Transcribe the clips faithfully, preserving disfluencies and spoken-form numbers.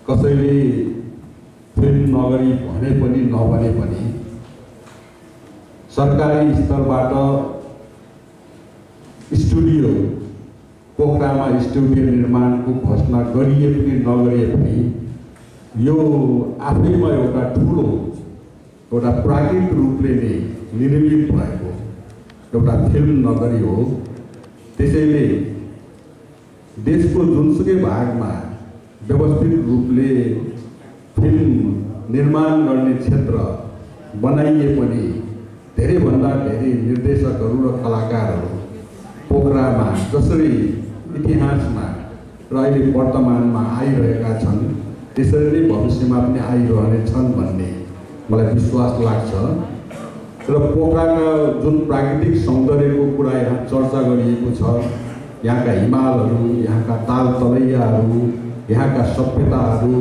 कसैले फिल्म नगरी भने पनि नभने पनि सरकारी स्तरबाट स्टुडियो पोखरामा स्टुडियो निर्माणको घोषणा गरिए पनि नगरिए पनि यो आफैमा एउटा ठुलो एउटा प्राकृतिक रूपले नै निर्मित भएको एउटा फिल्म नगरी हो। त्यसैले देशको जुनसुकै भागमा व्यवस्थित रूपले फिल्म निर्माण गर्ने क्षेत्र बनाइए पनि धेरैभन्दा धेरै निर्देशकहरू र कलाकारहरू पोखरामा जसरी इतिहासमा र अहिले वर्तमानमा आइरहेका छन् त्यसरी नै भविष्यमा पनि आइरहनेछन् भन्ने मलाई विश्वास लाग्छ। र पोखराका जुन प्राकृतिक सौन्दर्यको कुरा यहाँ चर्चा गरिएको छ, यहाँका हिमालहरू, यहाँका ताल तलैयाहरू, यहाँका सभ्यताहरू,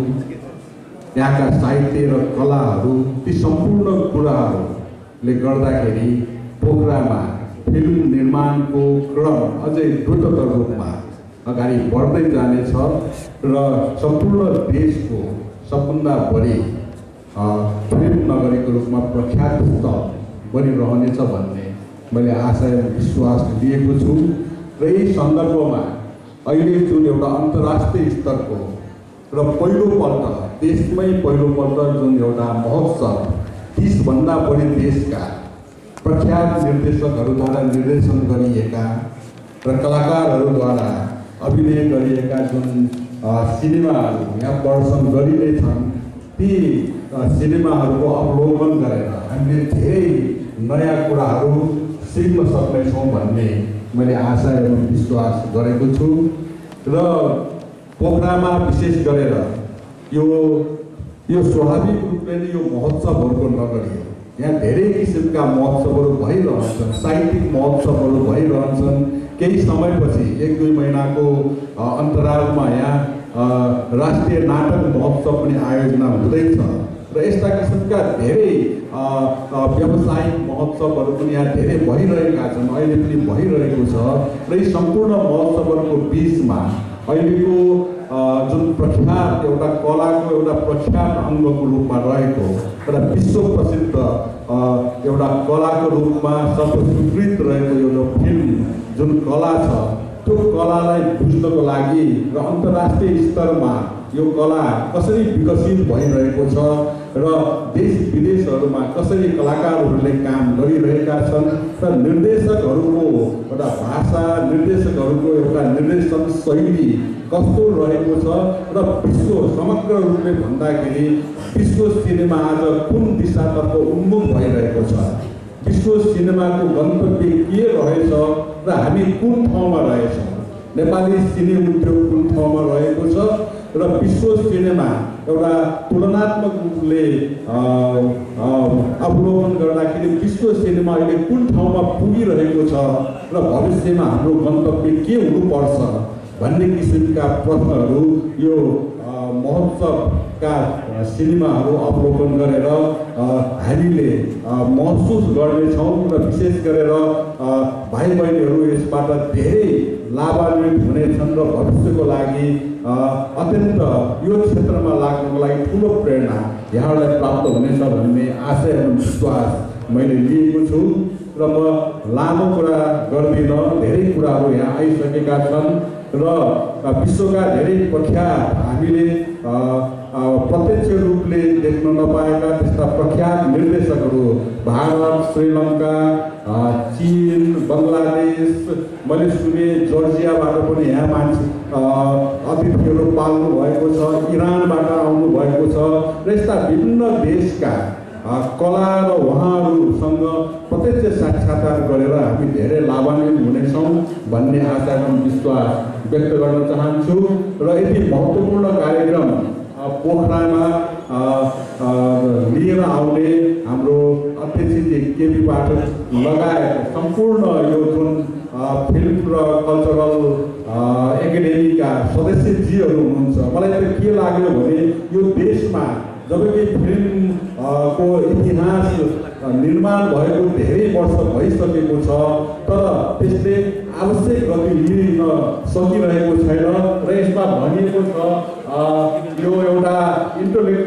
यहाँका साहित्य र कलाहरू, ती सम्पूर्ण कुराहरूले गर्दाखेरि पोखरामा फिल्म निर्माणको क्रम अझै द्रुततर रूपमा अगाडि बढ्दै जानेछ र सम्पूर्ण देशको सबभन्दा बढी फिल्म नगरीको रूपमा प्रख्यात स्थल बनिरहनेछ भन्ने मैले आशा एवं विश्वास लिएको छु। र यही सन्दर्भमा अहिले जुन एउटा अन्तर्राष्ट्रिय स्तरको र पहिलोपल्ट देशमै पहिलोपल्ट जुन एउटा महोत्सव तीसभन्दा बढी देशका प्रख्यात निर्देशकहरूद्वारा निर्देशन गरिएका र कलाकारहरूद्वारा अभिनय गरिएका जुन सिनेमाहरू यहाँ प्रदर्शन गरिनेछन्, ती सिनेमाहरूको अवलोकन गरेर हामीले धेरै नयाँ कुराहरू सिक्न सक्नेछौँ भन्ने मैले आशा एवं विश्वास गरेको छु। र पोखरामा विशेष गरेर यो यो स्वाभाविक रूपले नै यो महोत्सवहरूको नगरी हो। यहाँ धेरै किसिमका महोत्सवहरू भइरहन्छन्, साहित्यिक महोत्सवहरू भइरहन्छन्। केही समयपछि एक दुई महिनाको अन्तरालमा यहाँ राष्ट्रिय नाटक महोत्सव पनि आयोजना हुँदैछ र यस्ता किसिमका धेरै व्यावसायिक महोत्सवहरू पनि यहाँ धेरै भइरहेका छन्, अहिले पनि भइरहेको छ। र यी सम्पूर्ण महोत्सवहरूको बिचमा अहिलेको जुन प्रख्यात एउटा कलाको एउटा प्रख्यात अङ्गको रूपमा रहेको एउटा विश्व प्रसिद्ध एउटा कलाको रूपमा सर्वस्वीकृत रहेको एउटा फिल्म जुन कला छ, त्यो कलालाई बुझ्नको लागि र अन्तर्राष्ट्रिय स्तरमा यो कला कसरी विकसित भइरहेको छ र देश विदेशहरूमा कसरी कलाकारहरूले काम गरिरहेका छन् र निर्देशकहरूको एउटा भाषा, निर्देशकहरूको एउटा निर्देशन शैली कस्तो रहेको छ र विश्व समग्र रूपले भन्दाखेरि विश्व सिनेमा आज कुन दिशातर्फ उन्मुख भइरहेको छ, विश्व सिनेमाको गन्तव्य के रहेछ र हामी कुन ठाउँमा रहेछौँ, नेपाली सिने उद्योग कुन ठाउँमा रहेको छ र विश्व सिनेमा एउटा तुलनात्मक रूपले अवलोकन गर्दाखेरि विश्व सिनेमा अहिले कुन ठाउँमा पुगिरहेको छ र भविष्यमा हाम्रो गन्तव्य के हुनुपर्छ भन्ने किसिमका प्रश्नहरू यो महोत्सवका सिनेमाहरू अवलोकन गरेर हामीले महसुस गर्नेछौँ र विशेष गरेर भाइ बहिनीहरू यसबाट धेरै लाभान्वित हुनेछन् र भविष्यको लागि अत्यन्त यो क्षेत्रमा लाग्नको लागि ठुलो प्रेरणा यहाँलाई प्राप्त हुनेछ भन्ने आशा एवं विश्वास मैले लिएको छु। र म लामो कुरा गर्दिनँ, धेरै कुराहरू यहाँ आइसकेका छन् र विश्वका धेरै प्रख्यात हामीले प्रत्यक्ष रूपले देख्न नपाएका त्यस्ता प्रख्यात निर्देशकहरू भारत, श्रीलङ्का, चीन, बङ्गलादेश, मैले सुने जर्जियाबाट पनि यहाँ मान्छे अतिथिहरू पाल्नु भएको छ, इरानबाट आउनु भएको छ र यस्ता विभिन्न देशका कला र उहाँहरूसँग प्रत्यक्ष साक्षात्कार गरेर हामी धेरै लाभान्वित हुनेछौँ भन्ने आशा एवं विश्वास व्यक्त गर्न चाहन्छु। र यति महत्त्वपूर्ण कार्यक्रम पोखरामा लिएर आउने हाम्रो अध्यक्षजी केपी पाठक लगायत सम्पूर्ण यो जुन फिल्म र कल्चरल एकाडेमीका सदस्यजीहरू हुनुहुन्छ, मलाई त के लाग्यो भने यो देशमा जबकि फिल्मको इतिहास निर्माण भएको धेरै वर्ष भइसकेको छ तर त्यसले आवश्यक गति लिन सकिरहेको छैन र यसमा भनिएको छ यो एउटा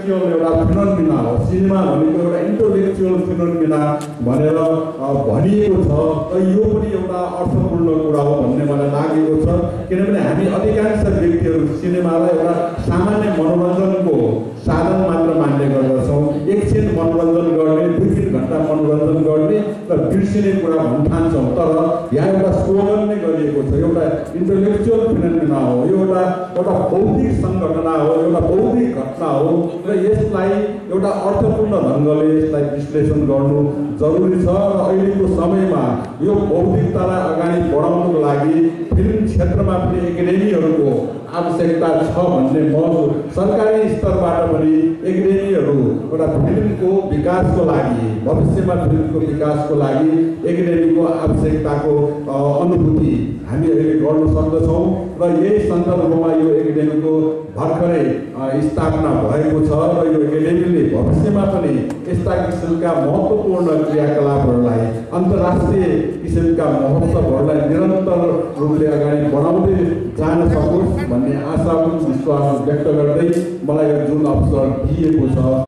इन्टलेक्चुअल एउटा फिनोमिना हो, सिनेमा भनेको एउटा इन्टलेक्चुअल फिनोमिना भनेर भनिएको छ। र यो पनि एउटा अर्थपूर्ण कुरा हो भन्ने मलाई लागेको छ, किनभने हामी अधिकांश व्यक्तिहरू सिनेमालाई एउटा सामान्य मनोरञ्जनको साधन मात्र मान्ने गर्दछौँ। एकछिन मनोरञ्जन गर्ने, दुई तिन घन्टा मनोरञ्जन गर्ने र बिर्सिने कुरा भन्न ठान्छौँ। तर यहाँ एउटा स्लोगन नै गरिएको छ, एउटा इन्टलेक्चुअल फिनोमिना हो, यो एउटा एउटा बौद्धिक सङ्घटना हो, एउटा बौद्धिक घटना हो र यसलाई एउटा अर्थपूर्ण ढङ्गले यसलाई विश्लेषण गर्नु जरुरी छ। र अहिलेको समयमा यो बौद्धिकतालाई अगाडि बढाउनको लागि फिल्म क्षेत्रमा पनि एकाडेमीहरूको आवश्यकता छ भन्ने म सरकारी स्तरबाट पनि एकाडेमीहरू एउटा फिल्मको विकासको लागि, भविष्यमा फिल्मको विकासको लागि एकाडेमीको आवश्यकताको अनुभूति हामी अहिले गर्न सक्दछौँ। र यही सन्दर्भमा यो एकाडेमीको भर्खरै स्थापना भएको छ र यो एकाडेमीले भविष्यमा पनि यस्ता किसिमका महत्त्वपूर्ण क्रियाकलापहरूलाई, अन्तर्राष्ट्रिय किसिमका महोत्सवहरूलाई निरन्तर रूपले अगाडि बढाउँदै जान सकोस् भन्ने आशा विश्वास व्यक्त गर्दै मलाई यो जुन अवसर दिएको छ